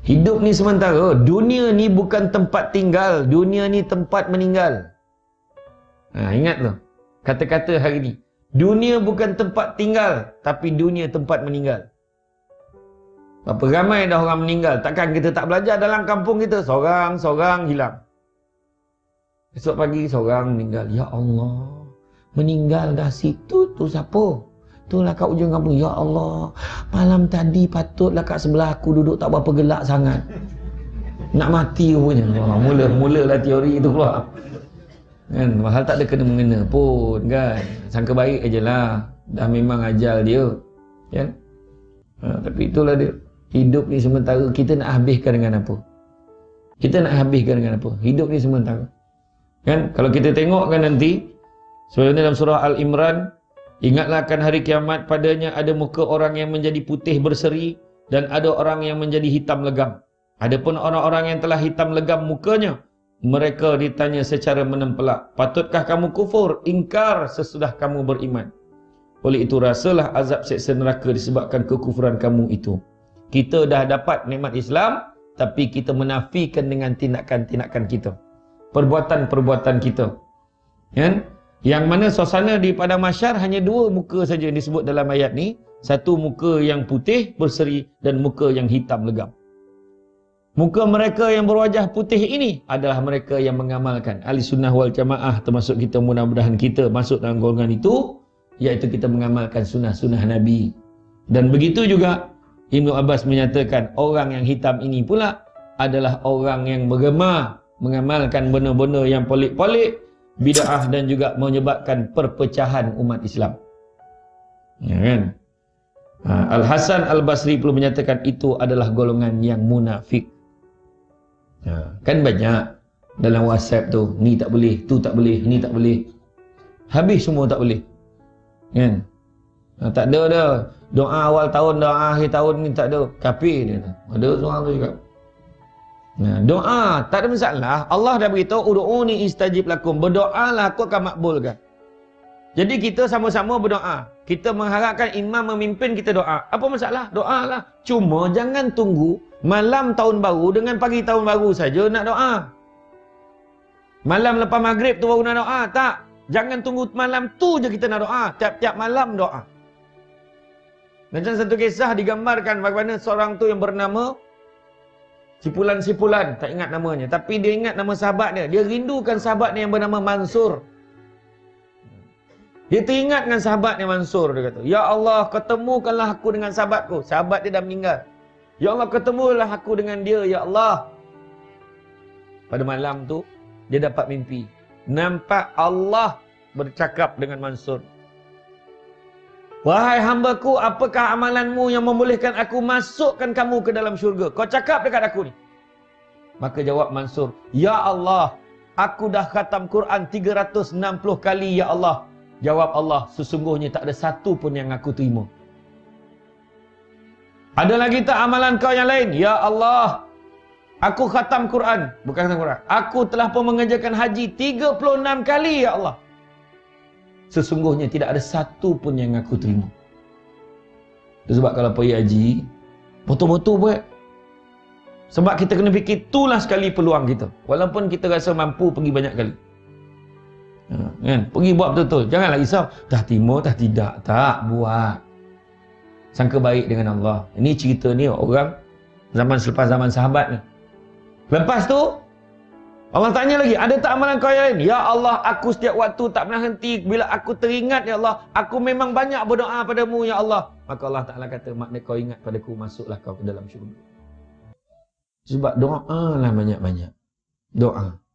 Hidup ni sementara. Dunia ni bukan tempat tinggal. Dunia ni tempat meninggal. Ingat tu kata-kata hari ni. Dunia bukan tempat tinggal, tapi dunia tempat meninggal. Berapa ramai dah orang meninggal. Takkan kita tak belajar dalam kampung kita. Seorang hilang. Esok pagi seorang meninggal. Ya Allah, meninggal dah situ tu siapa? Itulah kat ujung kampung. Ya Allah, malam tadi patutlah kat sebelah aku duduk tak berapa gelak sangat. Nak mati punya. Mulalah teori itu keluar. Kan, mahal tak ada kena-mengena pun kan. Sangka baik aje lah. Dah memang ajal dia. Kan? Tapi itulah dia. Hidup ni sementara. Kita nak habiskan dengan apa? Kita nak habiskan dengan apa? Hidup ni sementara. Kan? Kalau kita tengok kan nanti, sebenarnya dalam surah Al-Imran, ingatlah akan hari kiamat, padanya ada muka orang yang menjadi putih berseri dan ada orang yang menjadi hitam legam. Adapun orang-orang yang telah hitam legam mukanya, mereka ditanya secara menempelak, patutkah kamu kufur, ingkar sesudah kamu beriman? Oleh itu rasalah azab seksa neraka disebabkan kekufuran kamu itu. Kita dah dapat nikmat Islam, tapi kita menafikan dengan tindakan-tindakan kita, perbuatan-perbuatan kita. Kan? Yang mana suasana di padang mahsyar hanya dua muka saja yang disebut dalam ayat ni. Satu muka yang putih berseri dan muka yang hitam legam. Muka mereka yang berwajah putih ini adalah mereka yang mengamalkan. Ahli sunnah wal jamaah, termasuk kita, mudah-mudahan kita masuk dalam golongan itu, iaitu kita mengamalkan sunnah-sunnah Nabi. Dan begitu juga Ibnu Abbas menyatakan orang yang hitam ini pula adalah orang yang bergema mengamalkan benda-benda yang pelik-pelik, bid'ah, dan juga menyebabkan perpecahan umat Islam. Ya kan? Al-Hasan Al-Basri perlu menyatakan itu adalah golongan yang munafik. Kan banyak dalam WhatsApp tu, ni tak boleh, tu tak boleh, ni tak boleh. Habis semua tak boleh. Kan? Tak ada dah. Doa awal tahun, doa akhir tahun ni tak ada. Kafir dia. Ada seorang tu juga. Doa tak ada masalah. Allah dah beritahu ud'uni istajib lakum. Berdoalah aku akan makbulkan. Jadi kita sama-sama berdoa. Kita mengharapkan imam memimpin kita doa. Apa masalah? Doalah. Cuma jangan tunggu malam tahun baru dengan pagi tahun baru saja nak doa. Malam lepas maghrib tu baru nak doa. Tak. Jangan tunggu malam tu je kita nak doa. Tiap-tiap malam doa. Macam satu kisah digambarkan bagaimana seorang tu yang bernama Sipulan, tak ingat namanya. Tapi dia ingat nama sahabat dia. Dia rindukan sahabat dia yang bernama Mansur. Dia teringat dengan sahabatnya Mansur. Dia kata, Ya Allah, ketemukanlah aku dengan sahabatku. Sahabat dia dah meninggal. Ya Allah, ketemulah aku dengan dia, Ya Allah. Pada malam tu, dia dapat mimpi. Nampak Allah bercakap dengan Mansur. Wahai hambaku, apakah amalanmu yang membolehkan aku masukkan kamu ke dalam syurga? Kau cakap dekat aku ni. Maka jawab Mansur, Ya Allah, aku dah khatam Quran 360 kali, Ya Allah. Jawab Allah, sesungguhnya tak ada satu pun yang aku terima. Ada lagi tak amalan kau yang lain? Ya Allah, aku khatam Quran. Bukan khatam Quran. Aku telah pun mengerjakan haji 36 kali, Ya Allah. Sesungguhnya tidak ada satu pun yang aku terima. Itu sebab kalau pergi haji, betul-betul buat. Sebab kita kena fikir, itulah sekali peluang kita. Walaupun kita rasa mampu pergi banyak kali. Kan? Pergi buat betul-betul. Janganlah risau. Dah timur, dah tidak. Tak, buat. Sangka baik dengan Allah. Ini cerita ni orang zaman selepas zaman sahabat ni. Lepas tu, Allah tanya lagi, ada tak amalan kau yang lain? Ya Allah, aku setiap waktu tak pernah henti. Bila aku teringat, Ya Allah, aku memang banyak berdoa padamu, Ya Allah. Maka Allah Ta'ala kata, makna kau ingat padaku, masuklah kau ke dalam syurga. Sebab doa lah banyak-banyak. Doa.